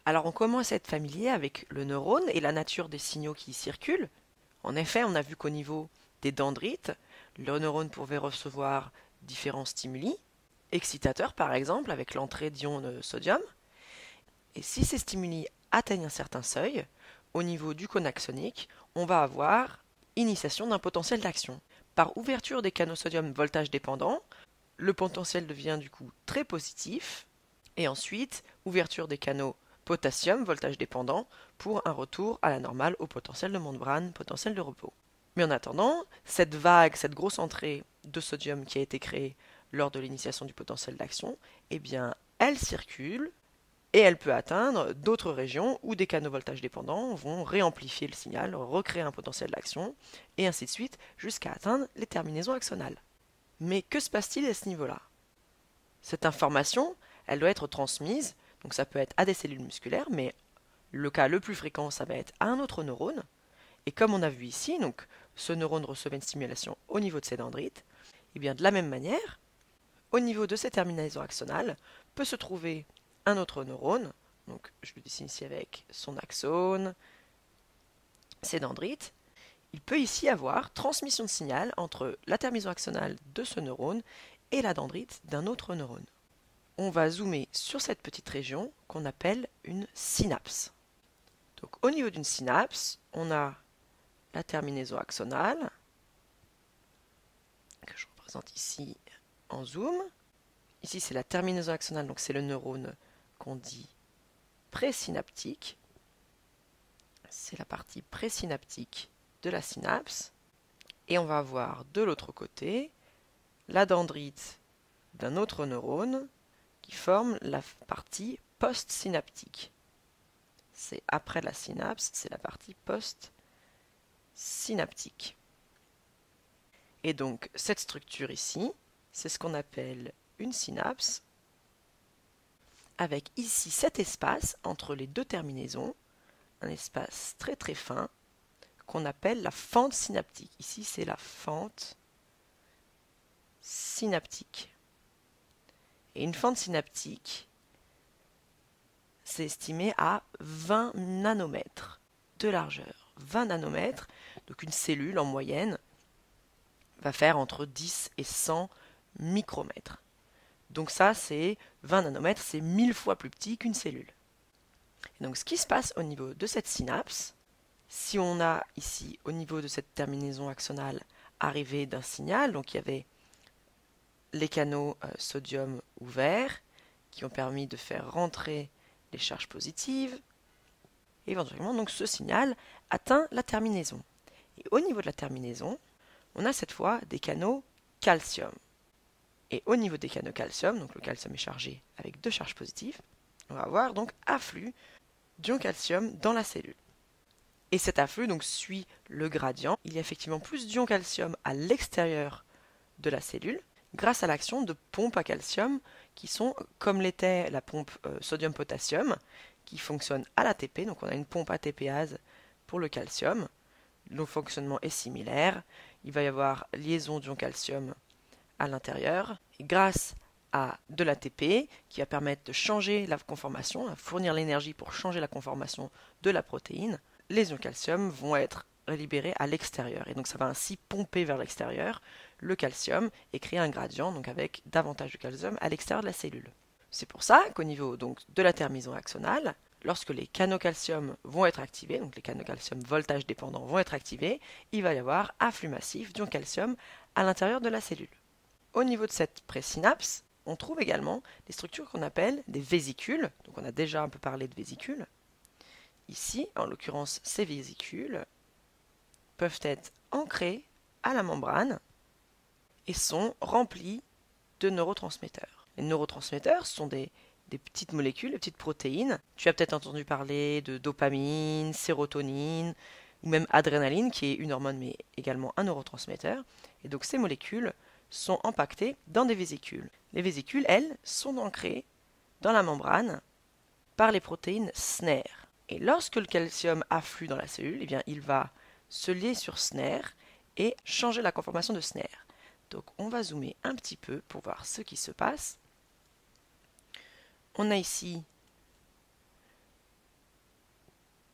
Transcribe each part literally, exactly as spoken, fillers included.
Alors on commence à être familier avec le neurone et la nature des signaux qui y circulent. En effet, on a vu qu'au niveau des dendrites, le neurone pouvait recevoir différents stimuli, excitateurs par exemple, avec l'entrée d'ions de sodium. Et si ces stimuli atteignent un certain seuil, au niveau du cône axonique, on va avoir initiation d'un potentiel d'action. Par ouverture des canaux sodium voltage dépendant, le potentiel devient du coup très positif, et ensuite ouverture des canaux potassium voltage dépendant pour un retour à la normale au potentiel de membrane, potentiel de repos. Mais en attendant, cette vague, cette grosse entrée de sodium qui a été créée lors de l'initiation du potentiel d'action, eh bien, elle circule et elle peut atteindre d'autres régions où des canaux voltage dépendants vont réamplifier le signal, recréer un potentiel d'action, et ainsi de suite, jusqu'à atteindre les terminaisons axonales. Mais que se passe-t-il à ce niveau-là? Cette information, elle doit être transmise, donc ça peut être à des cellules musculaires, mais le cas le plus fréquent, ça va être à un autre neurone. Et comme on a vu ici, donc ce neurone recevait une stimulation au niveau de ses dendrites, et bien de la même manière, au niveau de ces terminaisons axonales, peut se trouver un autre neurone, donc je le dessine ici avec son axone, ses dendrites. Il peut ici avoir transmission de signal entre la terminaison axonale de ce neurone et la dendrite d'un autre neurone. On va zoomer sur cette petite région qu'on appelle une synapse. Donc au niveau d'une synapse, on a la terminaison axonale, que je représente ici en zoom. Ici c'est la terminaison axonale, donc c'est le neurone qu'on dit présynaptique. C'est la partie présynaptique de la synapse. Et on va avoir de l'autre côté la dendrite d'un autre neurone qui forme la partie postsynaptique. C'est après la synapse, c'est la partie postsynaptique. Et donc cette structure ici, c'est ce qu'on appelle une synapse, avec ici cet espace entre les deux terminaisons, un espace très très fin, qu'on appelle la fente synaptique. Ici c'est la fente synaptique. Et une fente synaptique, c'est estimé à vingt nanomètres de largeur. vingt nanomètres, donc une cellule en moyenne va faire entre dix et cent micromètres. Donc ça, c'est vingt nanomètres, c'est mille fois plus petit qu'une cellule. Et donc ce qui se passe au niveau de cette synapse, si on a ici, au niveau de cette terminaison axonale, arrivé d'un signal, donc il y avait les canaux euh, sodium ouverts, qui ont permis de faire rentrer les charges positives, et éventuellement, donc ce signal atteint la terminaison. Et au niveau de la terminaison, on a cette fois des canaux calcium. Et au niveau des canaux calcium, donc le calcium est chargé avec deux charges positives, on va avoir donc afflux d'ion calcium dans la cellule. Et cet afflux donc suit le gradient. Il y a effectivement plus d'ion calcium à l'extérieur de la cellule grâce à l'action de pompes à calcium qui sont comme l'était la pompe euh, sodium-potassium qui fonctionne à l'A T P. Donc on a une pompe A T P-ase pour le calcium. Le fonctionnement est similaire. Il va y avoir liaison d'ion calcium à l'intérieur. Et grâce à de l'A T P qui va permettre de changer la conformation, à fournir l'énergie pour changer la conformation de la protéine, les ions calcium vont être libérés à l'extérieur. Et donc ça va ainsi pomper vers l'extérieur le calcium et créer un gradient donc avec davantage de calcium à l'extérieur de la cellule. C'est pour ça qu'au niveau donc, de la terminaison axonale, lorsque les canaux calcium vont être activés, donc les canaux calcium voltage dépendants vont être activés, il va y avoir afflux massif d'ion calcium à l'intérieur de la cellule. Au niveau de cette présynapse, on trouve également des structures qu'on appelle des vésicules. Donc on a déjà un peu parlé de vésicules. Ici, en l'occurrence, ces vésicules peuvent être ancrées à la membrane et sont remplies de neurotransmetteurs. Les neurotransmetteurs sont des, des petites molécules, des petites protéines. Tu as peut-être entendu parler de dopamine, sérotonine ou même adrénaline, qui est une hormone mais également un neurotransmetteur. Et donc ces molécules sont empaquetées dans des vésicules. Les vésicules, elles, sont ancrées dans la membrane par les protéines S N E R. Et lorsque le calcium afflue dans la cellule, eh bien, il va se lier sur S N E R et changer la conformation de S N E R. Donc on va zoomer un petit peu pour voir ce qui se passe. On a ici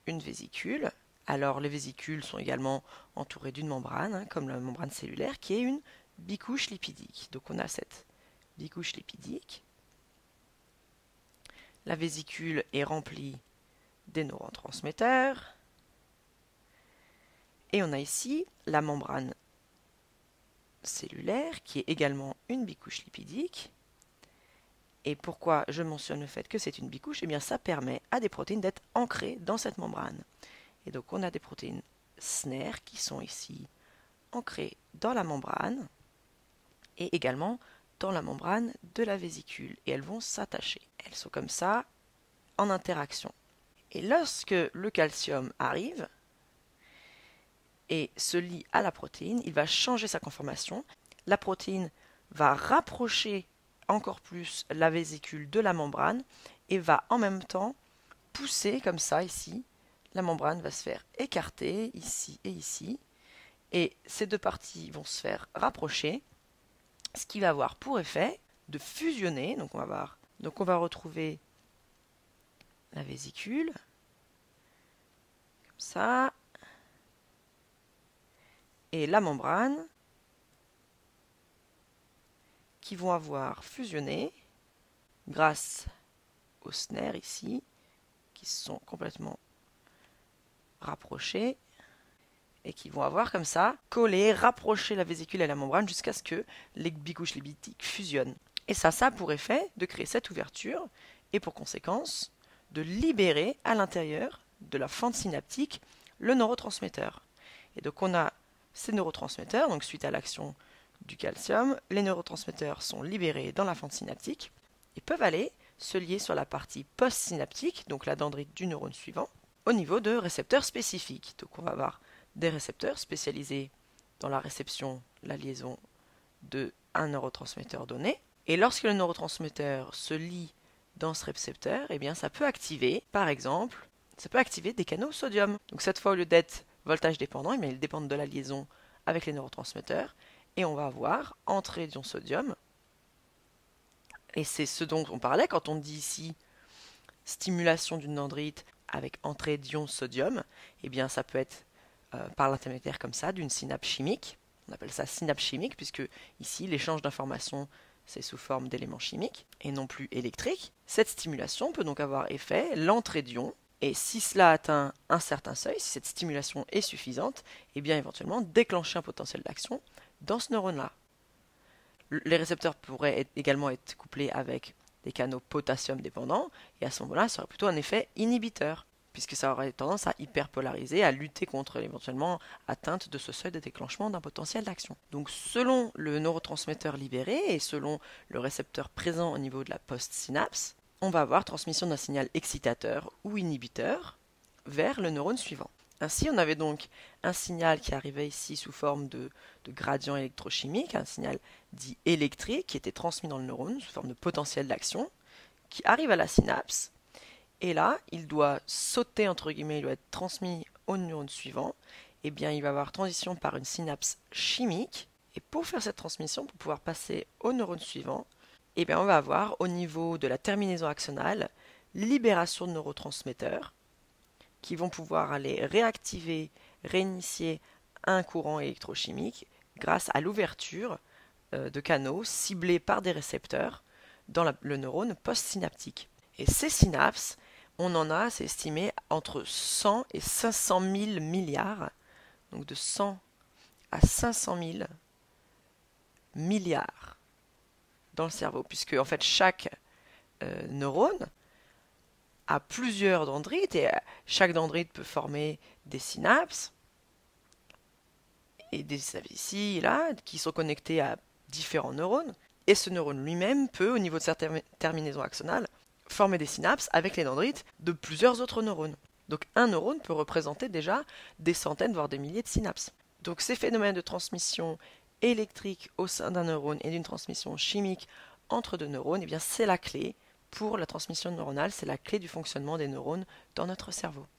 une vésicule. Alors les vésicules sont également entourées d'une membrane, hein, comme la membrane cellulaire, qui est une bicouche lipidique. Donc on a cette bicouche lipidique. La vésicule est remplie des neurotransmetteurs. Et on a ici la membrane cellulaire, qui est également une bicouche lipidique. Et pourquoi je mentionne le fait que c'est une bicouche? Eh bien, ça permet à des protéines d'être ancrées dans cette membrane. Et donc, on a des protéines S N E R qui sont ici ancrées dans la membrane et également dans la membrane de la vésicule. Et elles vont s'attacher. Elles sont comme ça, en interaction. Et lorsque le calcium arrive et se lie à la protéine, il va changer sa conformation. La protéine va rapprocher encore plus la vésicule de la membrane et va en même temps pousser comme ça ici. La membrane va se faire écarter ici et ici. Et ces deux parties vont se faire rapprocher, ce qui va avoir pour effet de fusionner. Donc on va voir, donc on va retrouver la vésicule, comme ça, et la membrane, qui vont avoir fusionné grâce aux S N E R ici, qui sont complètement rapprochés, et qui vont avoir comme ça collé, rapproché la vésicule et la membrane jusqu'à ce que les bicouches lipidiques fusionnent. Et ça, ça a pour effet de créer cette ouverture, et pour conséquence, de libérer à l'intérieur de la fente synaptique le neurotransmetteur. Et donc on a ces neurotransmetteurs, donc suite à l'action du calcium, les neurotransmetteurs sont libérés dans la fente synaptique et peuvent aller se lier sur la partie post-synaptique, donc la dendrite du neurone suivant, au niveau de récepteurs spécifiques. Donc on va avoir des récepteurs spécialisés dans la réception, la liaison d'un neurotransmetteur donné. Et lorsque le neurotransmetteur se lie dans ce récepteur, eh bien ça peut activer, par exemple, ça peut activer des canaux sodium. Donc cette fois, au lieu d'être voltage dépendant, eh bien, ils dépendent de la liaison avec les neurotransmetteurs. Et on va avoir entrée d'ion sodium. Et c'est ce dont on parlait quand on dit ici stimulation d'une dendrite avec entrée d'ion sodium. Eh bien ça peut être euh, par l'intermédiaire comme ça d'une synapse chimique. On appelle ça synapse chimique puisque ici l'échange d'informations c'est sous forme d'éléments chimiques et non plus électriques. Cette stimulation peut donc avoir effet l'entrée d'ion. Et si cela atteint un certain seuil, si cette stimulation est suffisante, eh bien éventuellement déclencher un potentiel d'action dans ce neurone-là. Les récepteurs pourraient être, également être couplés avec des canaux potassium dépendants, et à ce moment-là, ça aurait plutôt un effet inhibiteur, puisque ça aurait tendance à hyperpolariser, à lutter contre l'éventuellement atteinte de ce seuil de déclenchement d'un potentiel d'action. Donc selon le neurotransmetteur libéré et selon le récepteur présent au niveau de la post-synapse, on va avoir transmission d'un signal excitateur ou inhibiteur vers le neurone suivant. Ainsi, on avait donc un signal qui arrivait ici sous forme de, de gradient électrochimique, un signal dit électrique qui était transmis dans le neurone sous forme de potentiel d'action, qui arrive à la synapse, et là, il doit sauter, entre guillemets, il doit être transmis au neurone suivant, et bien il va avoir transition par une synapse chimique, et pour faire cette transmission, pour pouvoir passer au neurone suivant, eh bien on va avoir au niveau de la terminaison axonale libération de neurotransmetteurs qui vont pouvoir aller réactiver, réinitier un courant électrochimique grâce à l'ouverture euh, de canaux ciblés par des récepteurs dans la, le neurone post-synaptique. Et ces synapses, on en a, c'est estimé, entre cent et cinq cent mille milliards, donc de cent à cinq cent mille milliards dans le cerveau, puisque en fait chaque euh, neurone a plusieurs dendrites et chaque dendrite peut former des synapses et des ici là qui sont connectés à différents neurones, et ce neurone lui-même peut, au niveau de sa ter terminaison axonale, former des synapses avec les dendrites de plusieurs autres neurones. Donc un neurone peut représenter déjà des centaines voire des milliers de synapses. Donc ces phénomènes de transmission électrique au sein d'un neurone et d'une transmission chimique entre deux neurones, eh bien c'est la clé pour la transmission neuronale, c'est la clé du fonctionnement des neurones dans notre cerveau.